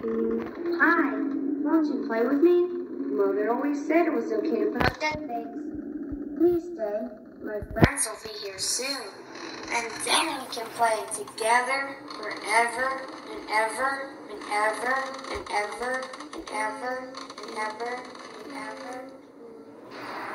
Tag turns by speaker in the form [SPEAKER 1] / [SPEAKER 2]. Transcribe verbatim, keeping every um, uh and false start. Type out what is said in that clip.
[SPEAKER 1] Mm, hi, won't you play with me? Mother always said it was okay to put up dead things. Please stay. My friends will be here soon. And then we can play together forever and ever and ever and ever and ever and ever and ever. And ever.